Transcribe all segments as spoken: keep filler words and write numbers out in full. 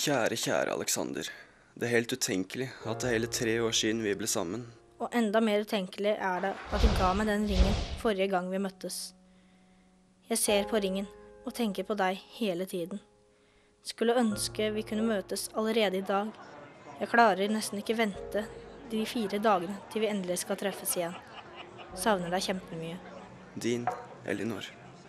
Kjære, kjære Alexander. Det er helt utenkelig at det er hele tre år siden vi ble sammen. Og enda mer utenkelig er det at du ga meg den ringen forrige gang vi møttes. Jeg ser på ringen og tenker på deg hele tiden. Skulle ønske vi kunne møtes allerede i dag. Jeg klarer nesten ikke vente de fire dagene til vi endelig skal treffes igjen. Savner deg kjempemye. Din Elinor.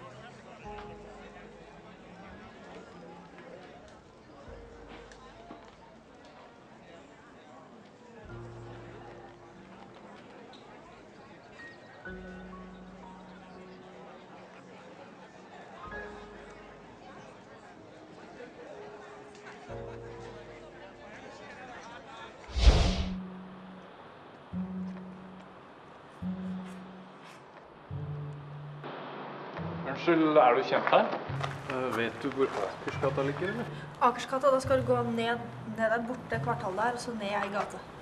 Unnskyld, er du kjent her? Uh, vet du hvor Akersgata ligger, eller? Akersgata, da skal du gå ned, ned der borte kvartalet der, og så ned i gata.